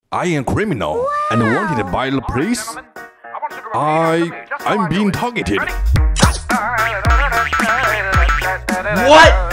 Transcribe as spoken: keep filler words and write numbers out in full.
I am criminal wow. and wanted by the police. I I'm being targeted. What?